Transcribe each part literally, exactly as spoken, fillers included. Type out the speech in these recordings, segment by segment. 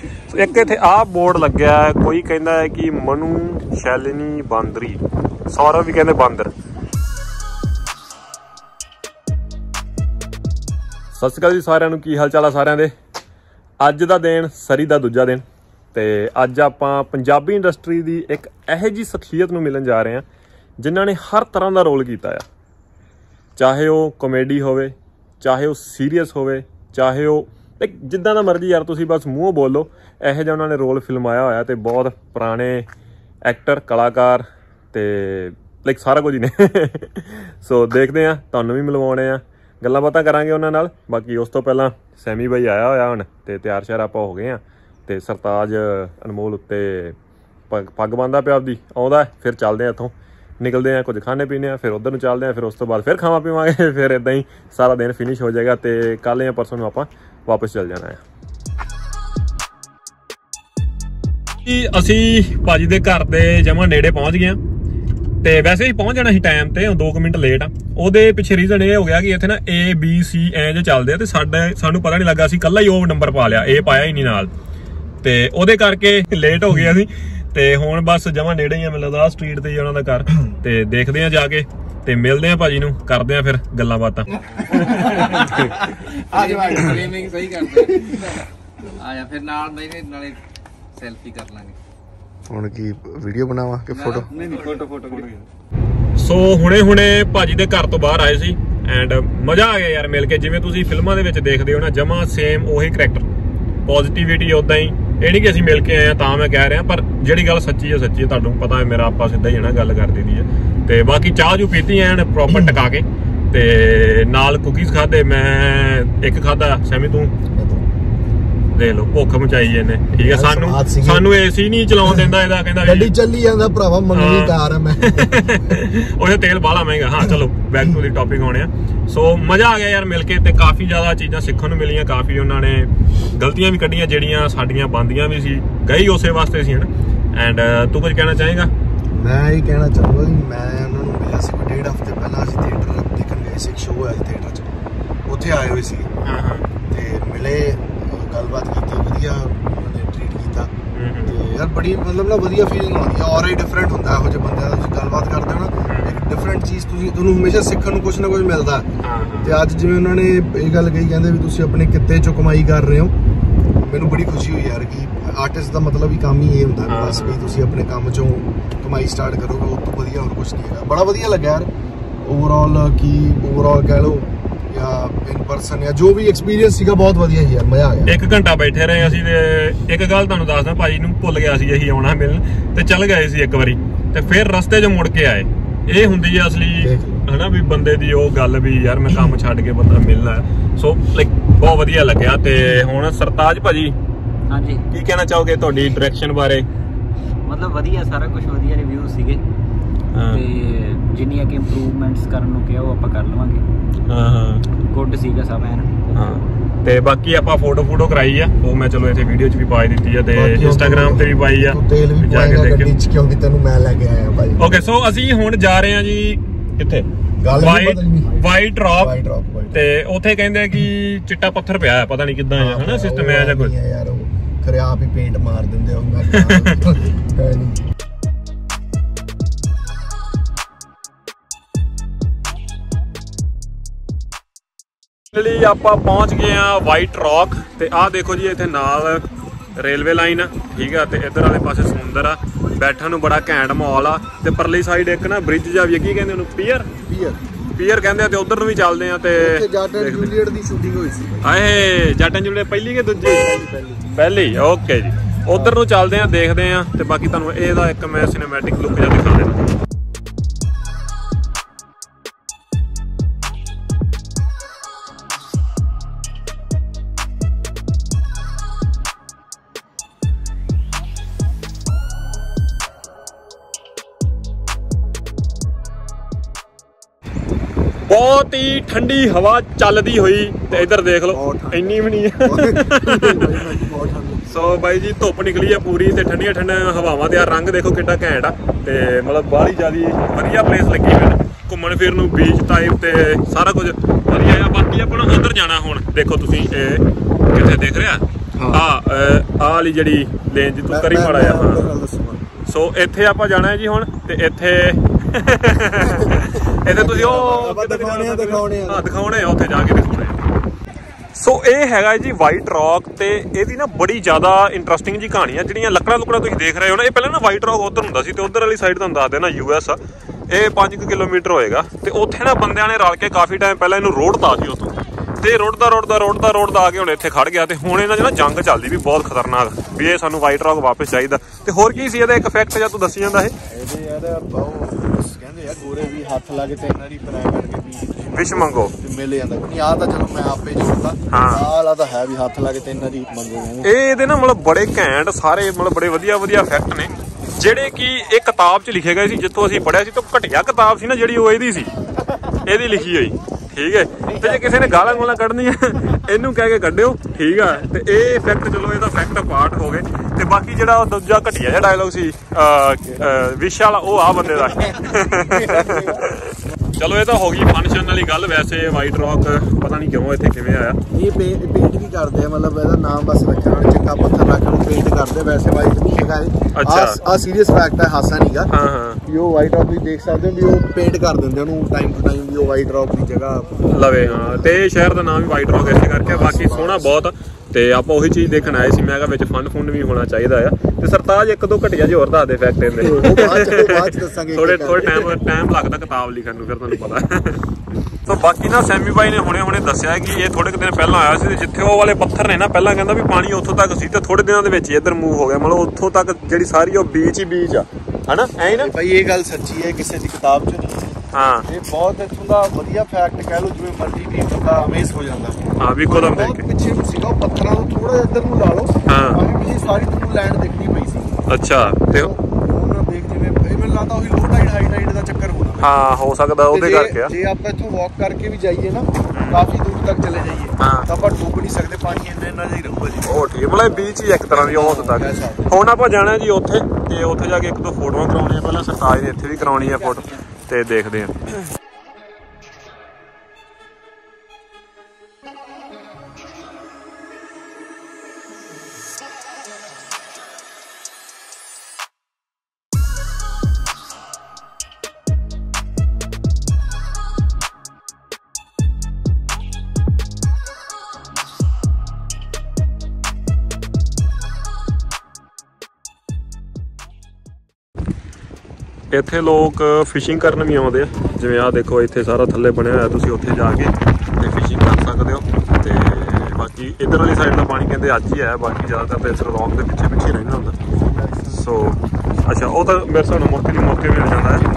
एक इत्थे आ बोर्ड लग्या है, कोई कहता है कि मनु शैलिनी बांदरी, सौरभ भी कहते बांदर। सत श्री अकाल जी सारिਆਂ ਨੂੰ, ਕੀ ਹਾਲ ਚਾਲ ਆ ਸਾਰਿਆਂ ਦੇ। ਅੱਜ ਦਾ ਦਿਨ ਸਰੀ ਦਾ ਦੂਜਾ ਦਿਨ ਤੇ ਅੱਜ ਆਪਾਂ ਪੰਜਾਬੀ ਇੰਡਸਟਰੀ ਦੀ ਇੱਕ ਇਹੋ ਜਿਹੀ ਸ਼ਖਸੀਅਤ ਨੂੰ ਮਿਲਣ ਜਾ ਰਹੇ ਹਾਂ ਜਿਨ੍ਹਾਂ ਨੇ ਹਰ ਤਰ੍ਹਾਂ ਦਾ ਰੋਲ ਕੀਤਾ ਆ, ਚਾਹੇ ਉਹ ਕਾਮੇਡੀ ਹੋਵੇ, ਚਾਹੇ ਉਹ ਸੀਰੀਅਸ ਹੋਵੇ, ਚਾਹੇ ਉਹ ਲਾਈਕ ਜਿੱਦਾਂ ਦਾ ਮਰਜ਼ੀ ਯਾਰ ਤੁਸੀਂ ਬਸ ਮੂੰਹੋਂ ਬੋਲੋ, ਇਹੋ ਜਿਹਾ ਉਹਨਾਂ ਨੇ ਰੋਲ ਫਿਲਮਾਇਆ ਹੋਇਆ ਤੇ ਬਹੁਤ ਪੁਰਾਣੇ ਐਕਟਰ ਕਲਾਕਾਰ ਤੇ ਲਾਈਕ ਸਾਰਾ ਕੁਝ ਹੀ ਨੇ। ਸੋ ਦੇਖਦੇ ਹਾਂ, ਤੁਹਾਨੂੰ ਵੀ ਮਿਲਵਾਉਣੇ ਆ, ਗੱਲਾਂ ਬਾਤਾਂ ਕਰਾਂਗੇ ਉਹਨਾਂ ਨਾਲ। ਬਾਕੀ ਉਸ ਤੋਂ ਪਹਿਲਾਂ ਸੈਮੀ ਬਾਈ ਆਇਆ ਹੋਇਆ ਹੁਣ ਤੇ ਤਿਆਰ ਸ਼ਿਆਰ ਆਪਾਂ ਹੋ ਗਏ ਆ ਤੇ ਸਰਤਾਜ ਅਨਮੋਲ ਉੱਤੇ ਪੱਗ ਪੱਗ ਬੰਨ੍ਹਦਾ ਪਿਆ ਆਪਦੀ, ਆਉਂਦਾ ਫਿਰ ਚੱਲਦੇ ਆ ਇੱਥੋਂ, ਨਿਕਲਦੇ ਆ, ਕੁਝ ਖਾਣੇ ਪੀਣੇ ਆ, ਫਿਰ ਉੱਧਰ ਨੂੰ ਚੱਲਦੇ ਆ, ਫਿਰ ਉਸ ਤੋਂ ਬਾਅਦ ਫਿਰ ਖਾਵਾਂ ਪੀਵਾਂਗੇ, ਫਿਰ ਇੱਦਾਂ ਹੀ ਸਾਰਾ ਦਿਨ ਫਿਨਿਸ਼ ਹੋ ਜਾਏਗਾ ਤੇ ਕੱਲ੍ਹ ਜਾਂ ਪਰਸੋਂ ਨੂੰ ਆਪਾਂ ਵਾਪਸ ਚੱਲ ਜਾਣਾ ਆ। ਅਸੀਂ ਭਾਜੀ ਦੇ ਘਰ ਦੇ ਜਮਾਂ ਨੇੜੇ ਪਹੁੰਚ ਗਏ ਆ ਤੇ ਵੈਸੇ ਹੀ ਪਹੁੰਚ ਜਾਣਾ ਸੀ ਟਾਈਮ ਤੇ, ਦੋ ਕੁ ਮਿੰਟ ਲੇਟ ਆ। ਉਹਦੇ ਪਿੱਛੇ ਰੀਜ਼ਨ ਇਹ ਹੋ ਗਿਆ ਕਿ ਇੱਥੇ ਨਾ ਏ ਬੀ ਸੀ ਐਂ ਜੇ ਚੱਲਦੇ ਆ ਤੇ ਸਾਡੇ ਸਾਨੂੰ ਪਤਾ ਨਹੀਂ ਲੱਗਾ, ਅਸੀਂ ਕੱਲਾ ਹੀ ਉਹ ਨੰਬਰ ਪਾ ਲਿਆ, ਇਹ ਪਾਇਆ ਹੀ ਨਹੀਂ ਨਾਲ, ਤੇ ਉਹਦੇ ਕਰਕੇ ਲੇਟ ਹੋ ਗਏ ਅਸੀਂ। ਤੇ ਹੁਣ ਬਸ ਜਮਾਂ ਨੇੜੇ ਹੀ ਆ, ਮੈਨੂੰ ਲੱਗਦਾ ਸਟਰੀਟ ਤੇ ਹੀ ਉਹਨਾਂ ਦਾ ਘਰ, ਤੇ ਦੇਖਦੇ ਆ ਜਾ ਕੇ ਤੇ ਮਿਲਦੇ ਆ ਭਾਜੀ ਨੂੰ, ਕਰਦੇ ਆ ਫਿਰ ਗੱਲਾਂ ਬਾਤਾਂ। ਸਹੀ ਕਰਦੇ ਆ ਜਾ ਫਿਰ ਨਾਲ ਨਾਲੇ ਸੈਲਫੀ ਕਰ ਲਾਂਗੇ। ਹੁਣ ਕੀ ਵੀਡੀਓ ਬਣਾਵਾਂ ਕਿ ਫੋਟੋ? ਨਹੀਂ ਨਹੀਂ ਫੋਟੋ ਫੋਟੋ। ਸੋ ਹੁਣੇ ਹੁਣੇ ਭਾਜੀ ਦੇ ਘਰ ਤੋਂ ਬਾਹਰ ਆਏ ਸੀ ਐਂਡ ਮਜ਼ਾ ਆ ਗਿਆ ਯਾਰ ਮਿਲ ਕੇ, ਜਿਵੇਂ ਤੁਸੀਂ ਫਿਲਮਾਂ ਦੇ ਵਿੱਚ ਦੇਖਦੇ ਹੋ ਨਾ, ਜਮਾ ਸੇਮ ਉਹੀ ਕਰੈਕਟਰ, ਪੋਜ਼ਿਟਿਵਿਟੀ ਉਦਾਂ ਹੀ। ਇਹ ਨਹੀਂ ਕਿ ਅਸੀਂ ਮਿਲ ਕੇ ਆਏ ਆ ਤਾਂ ਮੈਂ ਕਹਿ ਰਿਹਾ, ਪਰ ਜਿਹੜੀ ਗੱਲ ਸੱਚੀ ਹੈ ਸੱਚੀ ਹੈ, ਤੁਹਾਨੂੰ ਪਤਾ ਹੈ ਮੇਰਾ ਆਪਾ ਸਿੱਧਾ ਹੀ ਹੈ ਨਾ, ਗੱਲ ਕਰ ਦਿੱਤੀ ਹੈ। ਤੇ ਬਾਕੀ ਚਾਹ ਜੂ ਪੀਤੀ ਐਨ ਪ੍ਰੋਪਰ ਟਕਾ ਕੇ, ਤੇ ਨਾਲ ਕੁਕੀਜ਼ ਖਾਦੇ, ਮੈਂ ਇੱਕ ਖਾਦਾ, ਸੈਮੀ ਤੂੰ ਦੇਖ ਲਓ ਭੁੱਖ ਮਚਾਈ ਇਹਨੇ, ਠੀਕ ਹੈ। ਸਾਨੂੰ ਸਾਨੂੰ ਏਸੀ ਨਹੀਂ ਚਲਾਉਣ ਦਿੰਦਾ, ਇਹਦਾ ਕਹਿੰਦਾ ਗੱਡੀ ਚੱਲੀ ਜਾਂਦਾ ਭਰਾਵਾ, ਮੰਗਣੀ ਕਾਰ ਆ ਮੈਂ। ਉਹਦੇ ਤੇਲ ਬਾਹਲਾ ਮਹਿੰਗਾ। ਹਾਂ ਚਲੋ ਬੈਕ ਟੂ ਦੀ ਟੌਪਿਕ ਆਉਣੇ ਆ। ਸੋ ਮਜ਼ਾ ਆ ਗਿਆ ਯਾਰ ਮਿਲ ਕੇ, ਤੇ ਕਾਫੀ ਜ਼ਿਆਦਾ ਚੀਜ਼ਾਂ ਸਿੱਖਣ ਨੂੰ ਮਿਲੀਆਂ, ਕਾਫੀ ਉਹਨਾਂ ਨੇ ਗਲਤੀਆਂ ਵੀ ਕੱਢੀਆਂ ਜਿਹੜੀਆਂ ਸਾਡੀਆਂ ਬਣਦੀਆਂ ਵੀ ਸੀ, ਗਈ ਉਸੇ ਵਾਸਤੇ ਸੀ ਹਨਾ। ਐਂਡ ਤੂੰ ਕੁਝ ਕਹਿਣਾ ਚਾਹੇਗਾ? ਮੈਂ ਇਹ ਕਹਿਣਾ ਚਾਹੂੰਗਾ ਕਿ ਮੈਂ ਉਹਨਾਂ ਨੂੰ ਮਿਲਿਆ ਸੀ ਡੇਢ ਹਫ਼ਤੇ ਪਹਿਲਾਂ, ਅਸੀਂ ਥੀਏਟਰ ਦੇਖਣ ਗਏ ਸੀ, ਇੱਕ ਸ਼ੋਅ ਹੋਇਆ ਸੀ ਥੀਏਟਰ 'ਚ, ਉੱਥੇ ਆਏ ਹੋਏ ਸੀ। ਹਾਂ ਹਾਂ ਤੇ ਮਿਲੇ, ਗੱਲਬਾਤ ਕੀਤੀ, ਵਧੀਆ ਉਹਨਾਂ ਨੇ ਟਰੀਟ ਕੀਤਾ ਤੇ ਯਾਰ ਬੜੀ ਮਤਲਬ ਨਾ ਵਧੀਆ ਫੀਲਿੰਗ ਆਉਂਦੀ ਹੈ, ਔਰ ਹੀ ਡਿਫਰੈਂਟ ਹੁੰਦਾ ਇਹੋ ਜਿਹੇ ਬੰਦਿਆਂ ਦਾ। ਤੁਸੀਂ ਗੱਲਬਾਤ ਕਰਦੇ ਹੋ ਨਾ, ਇੱਕ ਡਿਫਰੈਂਟ ਚੀਜ਼ ਤੁਸੀਂ ਤੁਹਾਨੂੰ ਹਮੇਸ਼ਾ ਸਿੱਖਣ ਨੂੰ ਕੁਛ ਨਾ ਕੁਛ ਮਿਲਦਾ। ਤੇ ਅੱਜ ਜਿਵੇਂ ਉਹਨਾਂ ਨੇ ਇਹ ਗੱਲ ਕਹੀ, ਕਹਿੰਦੇ ਵੀ ਤੁਸੀਂ ਆਪਣੇ ਕਿੱਤੇ 'ਚੋਂ ਕਮਾਈ ਕਰ ਰਹੇ ਹੋ, ਮੈਨੂੰ ਬੜੀ ਖੁਸ਼ੀ ਹੋਈ ਯਾਰ ਕਿ ਆਰਟਿਸਟ ਦਾ ਮਤਲਬ ਹੀ ਕੰਮ ਹੀ ਇਹ ਹੁੰਦਾ ਹੈ ਬਸ ਵੀ ਤੁਸੀਂ ਆਪਣੇ ਕੰਮ 'ਚੋਂ ਕਮਾਈ ਸਟਾਰਟ ਕਰੋਗੇ, ਉਸ ਤੋਂ ਵਧੀਆ ਹੋਰ ਕੁਛ ਨਹੀਂ ਹੈਗਾ। ਬੜਾ ਵਧੀਆ ਲੱਗਿਆ ਯਾਰ ਓਵਰਆਲ, ਕੀ ਓਵਰਆਲ ਕਹਿ ਲਓ ਜਾਂ ਇਨ ਪਰਸਨ ਜਾਂ ਜੋ ਵੀ ਐਕਸਪੀਰੀਅੰਸ ਸੀਗਾ, ਬਹੁਤ ਵਧੀਆ ਸੀ ਯਾਰ, ਮਜ਼ਾ ਆ ਗਿਆ। ਇੱਕ ਘੰਟਾ ਬੈਠੇ ਰਹੇ ਅਸੀਂ ਤੇ ਇੱਕ ਗੱਲ ਤੁਹਾਨੂੰ ਦੱਸਦਾ, ਭਾਜੀ ਨੂੰ ਭੁੱਲ ਗਿਆ ਸੀ ਅਸੀਂ ਆਉਣਾ ਮਿਲਣ, ਤੇ ਚੱਲ ਗਏ ਸੀ ਇੱਕ ਵਾਰੀ, ਤੇ ਫਿਰ ਰਸਤੇ 'ਚ ਮੁੜ ਕੇ ਆਏ। ਇਹ ਹੁੰਦੀ ਹੈ ਅਸਲੀ ਹਨਾ ਵੀ ਬੰਦੇ ਦੀ ਉਹ ਗੱਲ ਵੀ ਯਾਰ ਮੈਂ ਕੰਮ ਛੱਡ ਕੇ ਬੰਦਾ ਮਿਲਣਾ। ਸੋ ਲਾਈਕ ਬਹੁਤ ਵਧੀਆ ਲੱਗਿਆ। ਤੇ ਹੁਣ ਸਰਤਾਜ ਭਾਜੀ, ਹਾਂਜੀ ਕੀ ਕਹਿਣਾ ਚਾਹੋਗੇ ਤੁਹਾਡੀ ਡਾਇਰੈਕਸ਼ਨ ਬਾਰੇ? ਮਤਲਬ ਵਧੀਆ, ਸਾਰਾ ਕੁਝ ਵਧੀਆ ਰਿਵਿਊ ਸੀਗੇ ਤੇ ਜਿੰਨੀਆਂ ਕਿ ਇੰਪਰੂਵਮੈਂਟਸ ਕਰਨ ਨੂੰ ਕਿਹਾ ਉਹ ਆਪਾਂ ਕਰ ਲਵਾਂਗੇ। ਹਾਂ ਹਾਂ ਗੁੱਡ ਸੀਗਾ ਸਭ ਐਨ। ਹਾਂ ਤੇ ਬਾਕੀ ਆਪਾਂ ਫੋਟੋ ਫੋਟੋ ਕਰਾਈ ਆ, ਉਹ ਮੈਂ ਚਲੋ ਇੱਥੇ ਵੀਡੀਓ 'ਚ ਵੀ ਪਾ ਦਿੱਤੀ ਆ ਤੇ ਇੰਸਟਾਗ੍ਰਾਮ ਤੇ ਵੀ ਪਾਈ ਆ, ਤੇਲ ਵੀ ਜਾ ਕੇ ਦੇਖਿਓ ਕਿਉਂਕਿ ਤੈਨੂੰ ਮੈਂ ਲੈ ਕੇ ਆਇਆ ਭਾਈ। ਓਕੇ ਸੋ ਅਸੀਂ ਹੁਣ ਜਾ ਰਹੇ ਆ ਜੀ ਕਿੱਥੇ? ਵਾਈਟ ਰੌਕ, ਤੇ ਉੱਥੇ ਕਹਿੰਦੇ ਕਿ ਚਿੱਟਾ ਪੱਥਰ ਪਿਆ ਹੈ, ਪਤਾ ਨਹੀਂ ਕਿੱਦਾਂ ਹੈ ਹਨਾ ਸਿਸਟਮ ਹੈ ਜਾਂ ਕੁਝ ਯਾਰ, ਉਹ ਖਰੇ ਆਪ ਹੀ ਪੇਂਟ ਮਾਰ ਦਿੰਦੇ ਉਹ। ਲਈ ਆਪਾਂ ਪਹੁੰਚ ਗਏ ਆ ਵਾਈਟ ਰੌਕ, ਤੇ ਆਹ ਦੇਖੋ ਜੀ ਇੱਥੇ ਨਾਲ ਰੇਲਵੇ ਲਾਈਨ ਆ, ਠੀਕ ਆ, ਤੇ ਇੱਧਰ ਵਾਲੇ ਪਾਸੇ ਸਮੁੰਦਰ ਆ, ਬੈਠਣ ਨੂੰ ਬੜਾ ਘੈਂਟ ਮਾਹੌਲ ਆ, ਤੇ ਪਰਲੀ ਸਾਈਡ ਇੱਕ ਨਾ ਬ੍ਰਿਜ ਜਾ ਵੀ, ਕੀ ਕਹਿੰਦੇ ਉਹਨੂੰ, ਪੀਅਰ ਪੀਅਰ ਪੀਅਰ ਕਹਿੰਦੇ ਆ, ਤੇ ਉਧਰ ਨੂੰ ਵੀ ਚੱਲਦੇ ਆ। ਤੇ ਜੱਟ ਐਂਡ ਜੂਲੀਅਟ ਦੀ ਸ਼ੂਟਿੰਗ ਹੋਈ ਸੀ। ਆਏ ਜੱਟ ਐਂਡ ਜੂਲੀਅਟ ਪਹਿਲੀ ਕਿ ਦੂਜੀ? ਪਹਿਲੀ। ਓਕੇ ਜੀ, ਉਧਰ ਨੂੰ ਚੱਲਦੇ ਆ, ਦੇਖਦੇ ਆ, ਤੇ ਬਾਕੀ ਤੁਹਾਨੂੰ ਇਹਦਾ ਇੱਕ ਮੈਂ ਸਿਨੇਮੈਟਿਕ ਲੁੱਕ ਜਿਹਾ ਦਿਖਾ ਦੇਣਾ। ਬਹੁਤ ਹੀ ਠੰਡੀ ਹਵਾ ਚੱਲਦੀ ਹੋਈ, ਤੇ ਇੱਧਰ ਦੇਖ ਲਓ ਇੰਨੀ ਵੀ ਨਹੀਂ ਹੈ। ਸੋ ਬਾਈ ਜੀ ਧੁੱਪ ਨਿਕਲੀ ਆ ਪੂਰੀ, ਤੇ ਠੰਡੀਆਂ ਠੰਡੀਆਂ ਹਵਾਵਾਂ ਤੇ ਆ ਰੰਗ ਦੇਖੋ ਕਿੱਡਾ ਘੈਂਟ ਆ, ਤੇ ਮਤਲਬ ਬਾਹਲੀ ਜ਼ਿਆਦਾ ਵਧੀਆ ਪਲੇਸ ਲੱਗੀ ਮੈਨੂੰ ਘੁੰਮਣ ਫਿਰਨ ਨੂੰ, ਬੀਚ ਟਾਈਪ ਤੇ ਸਾਰਾ ਕੁਝ ਵਧੀਆ ਆ। ਬਾਕੀ ਆਪਾਂ ਨੂੰ ਉੱਧਰ ਜਾਣਾ ਹੁਣ, ਦੇਖੋ ਤੁਸੀਂ ਇਹ ਕਿੱਥੇ ਦਿਖ ਰਿਹਾ ਆ ਆ ਵਾਲੀ ਜਿਹੜੀ ਲੇਨ ਜੀ ਤੂੰ ਕਰੀ ਮਾੜਾ ਆ। ਹਾਂ ਸੋ ਇੱਥੇ ਆਪਾਂ ਜਾਣਾ ਹੈ ਜੀ ਹੁਣ, ਤੇ ਇੱਥੇ ਇੱਥੇ ਤੁਸੀਂ ਉਹ ਦਿਖਾਉਣੇ ਆ ਦਿਖਾਉਣੇ ਹਾਂ ਦਿਖਾਉਣੇ ਆ, ਉੱਥੇ ਜਾ ਕੇ ਦਿਖਾਉਣੇ ਆ। ਸੋ ਇਹ ਹੈਗਾ ਜੀ ਵਾਈਟ ਰੌਕ, ਤੇ ਇਹਦੀ ਨਾ ਬੜੀ ਜ਼ਿਆਦਾ ਇੰਟਰਸਟਿੰਗ ਜੀ ਕਹਾਣੀ ਆ। ਜਿਹੜੀਆਂ ਲੱਕੜਾਂ ਲੁਕੜਾਂ ਤੁਸੀਂ ਦੇਖ ਰਹੇ ਹੋ ਨਾ, ਇਹ ਪਹਿਲਾਂ ਨਾ ਵਾਈਟ ਰੌਕ ਉੱਧਰ ਹੁੰਦਾ ਸੀ, ਤੇ ਉੱਧਰ ਵਾਲੀ ਸਾਈਡ ਤੁਹਾਨੂੰ ਦੱਸ ਦੇਣਾ ਯੂ ਐਸ ਆ। ਇਹ ਪੰਜ ਕੁ ਕਿਲੋਮੀਟਰ ਹੋਏਗਾ, ਤੇ ਉੱਥੇ ਨਾ ਬੰਦਿਆਂ ਨੇ ਰਲ ਕੇ ਕਾਫੀ ਟਾਈਮ ਪਹਿਲਾਂ ਇਹਨੂੰ ਰੋੜਤਾ ਸੀ ਉੱਥੋਂ, ਤੇ ਰੋੜਦਾ ਰੋੜਦਾ ਰੋੜਦਾ ਰੋੜਦਾ ਆ ਕੇ ਹੁਣ ਇੱਥੇ ਖੜ ਗਿਆ। ਤੇ ਹੁਣ ਇਹਨਾਂ 'ਚ ਨਾ ਜੰਗ ਚੱਲਦੀ ਵੀ ਬਹੁਤ ਖਤਰਨਾਕ, ਵੀ ਇਹ ਸਾਨੂੰ ਵਾਈਟ ਰੌਕ ਵਾਪਸ ਚਾਹੀਦਾ। ਤੇ ਹੋਰ ਕੀ ਸੀ ਇਹਦਾ ਇੱਕ ਇਫੈਕਟ ਜਾਂ ਤੂੰ ਦੱਸੀ ਜਾਂਦਾ ਇਹ? ਇਹਦੇ ਯਾਰ ਕਹਿੰਦੇ ਆ ਗੋਰੇ ਵੀ ਹੱਥ ਲਾ ਕੇ ਤੇ ਇਹਨਾਂ ਦੀ ਪਰਾਇ ਕਰਕੇ ਵੀ ਵਿਸ਼ ਮੰਗੋ ਮਿਲ ਜਾਂਦਾ। ਨਹੀਂ ਆ ਤਾਂ ਚਲੋ ਮੈਂ ਆਪੇ ਜੋੜਦਾ, ਆਹ ਵਾਲਾ ਤਾਂ ਹੈ ਵੀ ਹੱਥ ਲਾ ਕੇ ਤੇ ਇਹਨਾਂ ਦੀ ਮੰਗੋ। ਇਹ ਇਹਦੇ ਨਾ ਮਤਲਬ ਬੜੇ ਘੈਂਟ ਸਾਰੇ ਮਤਲਬ ਬੜੇ ਵਧੀਆ ਵਧੀਆ ਇਫੈਕਟ ਨੇ, ਜਿਹੜੇ ਕਿ ਇਹ ਕਿਤਾਬ 'ਚ ਲਿਖੇ ਗਏ ਸੀ ਜਿੱਥੋਂ ਅਸੀਂ ਪੜ੍ਹਿਆ ਸੀ। ਤਾਂ ਘਟੀਆ ਕਿਤਾਬ ਸੀ ਨਾ ਜਿਹੜੀ, ਉਹ ਇਹਦੀ ਸੀ, ਇਹਦੀ ਲਿਖੀ ਹੋਈ, ਠੀਕ ਹੈ। ਤੇ ਜੇ ਕਿਸੇ ਨੇ ਗਾਲਾਂ ਗੋਲਾਂ ਕੱਢਣੀਆਂ ਇਹਨੂੰ ਕਹਿ ਕੇ ਕੱਢਿਓ, ਠੀਕ ਆ। ਤੇ ਇਹ ਇਫੈਕਟ ਚਲੋ ਇਹਦਾ ਇਫੈਕਟ ਪਾਰਟ ਹੋ ਗਏ, ਤੇ ਬਾਕੀ ਜਿਹੜਾ ਉਹ ਦੂਜਾ ਘਟੀਆ ਜਿਹਾ ਡਾਇਲੋਗ ਸੀ ਵਿਸ਼ ਵਾਲਾ, ਉਹ ਆ ਬੰਦੇ ਦਾ। ਚਲੋ ਇਹ ਤਾਂ ਹੋ ਗਈ ਫੰਕਸ਼ਨ ਵਾਲੀ ਗੱਲ। ਵੈਸੇ ਵਾਈਟ ਰੌਕ ਪਤਾ ਨਹੀਂ ਕਿਉਂ ਇੱਥੇ ਕਿਵੇਂ ਆਇਆ। ਇਹ ਪੇਂਟ ਵੀ ਕਰਦੇ ਆ, ਮਤਲਬ ਇਹਦਾ ਨਾਮ ਬਸ ਰੱਖਿਆ ਉਹਨੇ, ਚੰਗਾ ਪੱਥਰ ਲਾ ਕੇ ਉਹਨੂੰ ਪੇਂਟ ਕਰਦੇ। ਵੈਸੇ ਵਾਈਟ ਨਹੀਂ ਹੈਗਾ ਇਹ। ਅੱਛਾ ਆ ਸੀਰੀਅਸ ਫੈਕਟ ਹੈ, ਹਾਸਾ ਨਹੀਂਗਾ। ਹਾਂ ਹਾਂ ਵੀ ਉਹ ਵਾਈਟ ਰੌਕ ਵੀ ਦੇਖ ਸਕਦੇ ਹੋ ਵੀ ਉਹ ਪੇਂਟ ਕਰ ਦਿੰਦੇ ਉਹਨੂੰ ਟਾਈਮ ਟੂ ਟਾਈਮ, ਵੀ ਉਹ ਵਾਈਟ ਰੌਕ ਦੀ ਜਗ੍ਹਾ ਲਵੇ। ਹਾਂ ਤੇ ਸ਼ਹਿਰ ਦਾ ਨਾਮ ਵੀ ਵਾਈਟ ਰੌਕ ਇਸੇ ਕਰਕੇ। ਬਾਕੀ ਸੋਹਣਾ ਬਹੁਤ, ਤੇ ਆਪਾਂ ਉਹੀ ਚੀਜ਼ ਦੇਖਣ ਆਏ ਸੀ। ਮੈਂ ਕਿਹਾ ਵਿੱਚ ਫਨ ਫੁੰਨ ਵੀ ਹੋਣਾ ਚਾਹੀਦਾ ਆ। ਤੇ ਸਰਤਾਜ ਇੱਕ ਦੋ ਘਟੀਆ ਜਿਹੇ ਹੋਰ ਦੱਸ ਦੇ ਫੈਕਟ ਇਹਦੇ, ਥੋੜੇ ਥੋੜੇ ਟਾਈਮ ਟਾਈਮ ਲੱਗਦਾ ਕਿਤਾਬ ਲਿਖਣ ਨੂੰ, ਫਿਰ ਤੁਹਾਨੂੰ ਪਤਾ। ਸੋ ਬਾਕੀ ਨਾ ਸੈਮੀ ਬਾਈ ਨੇ ਹੁਣੇ ਹੁਣੇ ਦੱਸਿਆ ਕਿ ਇਹ ਥੋੜੇ ਕੁ ਦਿਨ ਪਹਿਲਾਂ ਆਇਆ ਸੀ, ਤੇ ਜਿੱਥੇ ਉਹ ਵਾਲੇ ਪੱਥਰ ਨੇ ਨਾ, ਪਹਿਲਾਂ ਕਹਿੰਦਾ ਵੀ ਪਾਣੀ ਉੱਥੋਂ ਤੱਕ ਸੀ, ਤੇ ਥੋੜੇ ਦਿਨਾਂ ਦੇ ਵਿੱਚ ਹੀ ਇੱਧਰ ਮੂਵ ਹੋ ਗਿਆ। ਮਤਲਬ ਉੱਥੋਂ ਤੱਕ ਜਿਹੜੀ ਸਾਰੀ ਉਹ ਬੀਚ ਹੀ ਬੀਚ ਆ, ਹਨਾ ਐ ਨਾ ਭਾਈ। ਇਹ ਗੱਲ ਸੱਚੀ ਹੈ, ਕਿਸੇ ਦੀ ਕਿਤਾਬ 'ਚ ਨਹੀਂ। ਹਾਂ ਇਹ ਬਹੁਤ ਇੱਥੋਂ ਦਾ ਵਧੀਆ ਫੈਕਟ ਕਹਿ ਲਓ, ਜਿਵੇਂ ਮਰਜ਼ੀ ਵੀ ਬੰਦਾ ਅਮੇਜ਼ ਹੋ ਜਾਂਦਾ। ਹਾਂ ਵੀ ਇੱਕੋ ਦਮ ਦੇਖ ਕੇ ਪਿੱਛੇ ਨੂੰ ਸੀਗਾ ਉਹ ਪੱਥਰਾਂ ਤੋਂ ਥੋੜਾ ਜਿਹਾ ਇੱਧਰ ਨੂੰ ਲਾ ਲਓ, ਹਾਂ ਪਿੱਛੇ ਸਾਰੀ ਤੁਹਾਨੂੰ ਲੈਂਡ ਦੇਖਣੀ ਪਈ ਸੀ। ਅੱਛਾ ਤੇ ਉਹਨਾਂ ਦੇਖ ਜਿਵੇਂ ਇਹ ਮੈਨੂੰ ਲੱਗਦਾ ਉਹੀ ਲੋ ਟਾਈਡ ਹਾਈ ਟਾਈਡ ਦਾ ਚੱਕਰ ਹੋਣਾ। ਹਾਂ ਹੋ ਸਕਦਾ ਉਹਦੇ ਕਰਕੇ ਆ। ਜੇ ਆਪਾਂ ਇੱਥੋਂ ਵਾਕ ਕਰਕੇ ਵੀ ਜਾਈਏ ਨਾ, ਕਾਫੀ ਦੂਰ ਤੱਕ ਚਲੇ ਜਾਈਏ, ਤਾਂ ਆਪਾਂ ਡੁੱਬ ਨਹੀਂ ਸਕਦੇ, ਪਾਣੀ ਇੰਨਾ ਇੰਨਾ ਜਿਹਾ ਹੀ ਰਹੂਗਾ ਜੀ। ਉਹ ਠੀਕ, ਮਤਲਬ ਬੀਚ ਹੀ ਇੱਕ ਤਰ੍ਹਾਂ ਦੀ ਉਸ ਤੱਕ। ਹੁਣ ਆਪਾਂ ਜਾਣਾ ਜੀ ਉੱਥੇ, ਤੇ ਉੱਥੇ ਜਾ ਕੇ ਇੱਕ ਦੋ ਫੋਟੋਆਂ ਕਰਾਉਣੀਆਂ। ਪਹਿਲਾਂ ਸਰਤਾਜ ਨੇ ਇੱਥੇ ਵੀ ਕਰਾਉਣੀ ਆ ਫੋਟੋ, ਤੇ ਦੇਖਦੇ ਆ। ਇੱਥੇ ਲੋਕ ਫਿਸ਼ਿੰਗ ਕਰਨ ਵੀ ਆਉਂਦੇ ਆ, ਜਿਵੇਂ ਆਹ ਦੇਖੋ ਇੱਥੇ ਸਾਰਾ ਥੱਲੇ ਬਣਿਆ ਹੋਇਆ, ਤੁਸੀਂ ਉੱਥੇ ਜਾ ਕੇ ਤੇ ਫਿਸ਼ਿੰਗ ਕਰ ਸਕਦੇ ਹੋ। ਤੇ ਬਾਕੀ ਇੱਧਰ ਵਾਲੀ ਸਾਈਡ ਦਾ ਪਾਣੀ ਕਹਿੰਦੇ ਅੱਜ ਹੀ ਆਇਆ, ਬਾਕੀ ਜ਼ਿਆਦਾਤਰ ਤਾਂ ਇਸ ਰੌਕ ਦੇ ਪਿੱਛੇ ਪਿੱਛੇ ਰਹਿੰਦਾ ਹੁੰਦਾ। ਸੋ ਅੱਛਾ ਉਹ ਤਾਂ ਮੇਰੇ ਹਿਸਾਬ ਨਾਲ ਮੌਕੇ ਦੀ ਮੌਕੇ ਮਿਲ ਜਾਂਦਾ ਹੈ।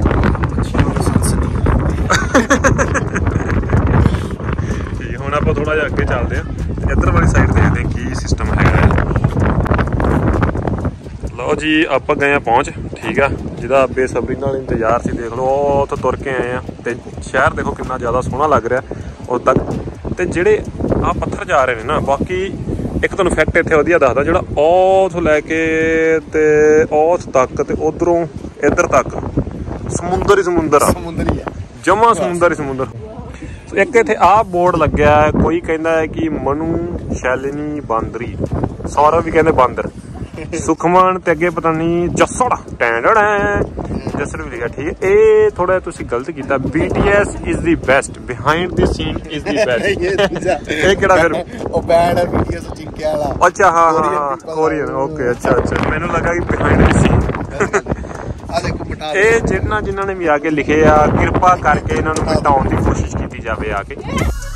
ਠੀਕ, ਹੁਣ ਆਪਾਂ ਥੋੜਾ ਜਿਹਾ ਅੱਗੇ ਚੱਲਦੇ ਹਾਂ, ਇੱਧਰ ਵਾਲੀ ਸਾਈਡ ਦੇਖਦੇ ਹਾਂ ਕੀ ਸਿਸਟਮ ਹੈਗਾ। ਲਓ ਜੀ ਆਪਾਂ ਗਏ ਆ ਪਹੁੰਚ, ਠੀਕ ਆ, ਜਿਹਦਾ ਬੇਸਬਰੀ ਨਾਲ ਇੰਤਜ਼ਾਰ ਸੀ। ਦੇਖ ਲਓ ਉਹ ਉੱਥੋਂ ਤੁਰ ਕੇ ਆਏ ਆ, ਤੇ ਸ਼ਹਿਰ ਦੇਖੋ ਕਿੰਨਾ ਜ਼ਿਆਦਾ ਸੋਹਣਾ ਲੱਗ ਰਿਹਾ ਉਦੋਂ ਤੱਕ। ਤੇ ਜਿਹੜੇ ਆਹ ਪੱਥਰ ਜਾ ਰਹੇ ਨੇ ਨਾ, ਬਾਕੀ ਇੱਕ ਤੁਹਾਨੂੰ ਫੈਕਟ ਇੱਥੇ ਵਧੀਆ ਦੱਸਦਾ, ਜਿਹੜਾ ਉਹ ਉੱਥੋਂ ਲੈ ਕੇ ਤੇ ਉਸ ਤੱਕ ਤੇ ਉਧਰੋਂ ਇੱਧਰ ਤੱਕ ਸਮੁੰਦਰ ਹੀ ਸਮੁੰਦਰ ਆ, ਸਮੁੰਦਰ ਹੀ ਆ ਜਮਾ ਸਮੁੰਦਰ ਹੀ ਸਮੁੰਦਰ। ਇੱਕ ਇੱਥੇ ਆਹ ਬੋਰਡ ਲੱਗਿਆ, ਕੋਈ ਕਹਿੰਦਾ ਹੈ ਕਿ ਮਨੂ ਸ਼ੈਲਿਨੀ ਬਾਂਦਰੀ, ਸੌਰਵ ਵੀ ਕਹਿੰਦੇ ਬਾਂਦਰ, ਸੁਖਮਾਨ ਤੇ ਅੱਗੇ ਪਤਾ ਨਹੀਂ ਜੱਸੜ ਟੈਂਡੜ ਜੱਸੜ ਵੀ ਲਿਖਿਆ, ਠੀਕ ਹੈ। ਇਹ ਥੋੜਾ ਤੁਸੀਂ ਗਲਤ ਕੀਤਾ। B T S is the best, behind the scene is the best. ਇਹ ਕਿਹੜਾ ਫਿਰ ਉਹ ਬੈਂਡ ਹੈ B T S ਚਿੰਕੇ ਵਾਲਾ? ਅੱਛਾ ਹਾਂ ਹਾਂ ਕੋਰੀਅਨ, ਓਕੇ ਅੱਛਾ ਅੱਛਾ, ਮੈਨੂੰ ਲੱਗਾ ਕਿ ਬਿਹਾਈਂਡ ਦੀ ਸੀਨ। ਆ ਦੇਖੋ ਮਿਟਾ ਇਹ ਜਿਹਨਾਂ ਜਿਨ੍ਹਾਂ ਨੇ ਵੀ ਆ ਕੇ ਲਿਖੇ ਆ, ਕਿਰਪਾ ਕਰਕੇ ਇਹਨਾਂ ਨੂੰ ਮਿਟਾਉਣ ਦੀ ਕੋਸ਼ਿਸ਼ ਕੀਤੀ ਜਾਵੇ ਆ ਕੇ।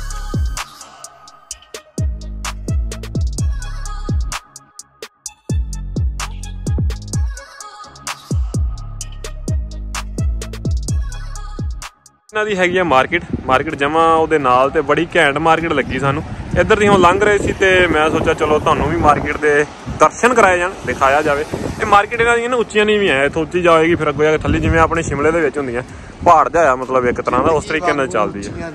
ਇਹਨਾਂ ਦੀ ਹੈਗੀ ਆ ਮਾਰਕੀਟ, ਮਾਰਕੀਟ ਜਮਾ ਉਹਦੇ ਨਾਲ, ਤੇ ਬੜੀ ਘੈਂਟ ਮਾਰਕੀਟ ਲੱਗੀ ਸਾਨੂੰ। ਇੱਧਰ ਦੀ ਹੁਣ ਲੰਘ ਰਹੇ ਸੀ, ਤੇ ਮੈਂ ਸੋਚਿਆ ਚਲੋ ਤੁਹਾਨੂੰ ਵੀ ਮਾਰਕੀਟ ਦੇ ਦਰਸ਼ਨ ਕਰਾਏ ਜਾਣ, ਦਿਖਾਇਆ ਜਾਵੇ। ਇਹ ਮਾਰਕੀਟ ਇਹਨਾਂ ਦੀਆਂ ਨਾ ਉੱਚੀਆਂ ਨਹੀਂ ਵੀ ਹੈ, ਇੱਥੋਂ ਉੱਚੀ ਜਾਏਗੀ ਫਿਰ ਅੱਗੋਂ ਜਾ ਕੇ ਥੱਲੇ, ਜਿਵੇਂ ਆਪਣੇ ਸ਼ਿਮਲੇ ਦੇ ਵਿੱਚ ਹੁੰਦੀਆਂ, ਪਹਾੜ ਜਿਹਾ ਮਤਲਬ ਇੱਕ ਤਰ੍ਹਾਂ ਦਾ, ਉਸ ਤਰੀਕੇ ਨਾਲ ਚੱਲਦੀ ਹੈ।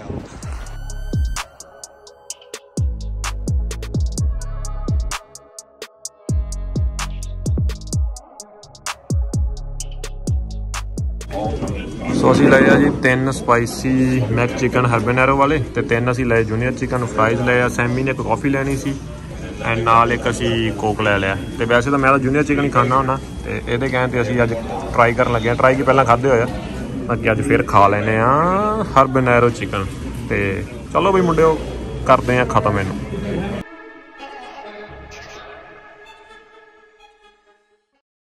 ਸੋ ਅਸੀਂ ਲਏ ਆ ਜੀ ਤਿੰਨ ਸਪਾਈਸੀ ਮੈਕ ਚਿਕਨ ਹਰਬਨੈਰੋ ਵਾਲੇ, ਤੇ ਤਿੰਨ ਅਸੀਂ ਲਏ ਜੂਨੀਅਰ ਚਿਕਨ ਫਰਾਈਜ਼ ਲਏ ਆ। ਸੈਮੀ ਨੇ ਇੱਕ ਕਾਫੀ ਲੈਣੀ ਸੀ, ਐਂਡ ਨਾਲ ਇੱਕ ਅਸੀਂ ਕੋਕ ਲੈ ਲਿਆ। ਤੇ ਵੈਸੇ ਤਾਂ ਮੈਂ ਤਾਂ ਜੂਨੀਅਰ ਚਿਕਨ ਹੀ ਖਾਂਦਾ ਹੁੰਦਾ, ਤੇ ਇਹਦੇ ਕਹਿਣ ਤੇ ਅਸੀਂ ਅੱਜ ਟਰਾਈ ਕਰਨ ਲੱਗੇ ਹਾਂ। ਟਰਾਈ ਕੀ ਪਹਿਲਾਂ ਖਾਧੇ ਹੋਇਆ, ਬਾਕੀ ਅੱਜ ਫਿਰ ਖਾ ਲੈਂਦੇ ਹਾਂ ਹਰਬਨੈਰੋ ਚਿਕਨ। ਤੇ ਚਲੋ ਬਈ ਮੁੰਡਿਓ, ਕਰਦੇ ਹਾਂ ਖਤਮ ਇਹਨੂੰ।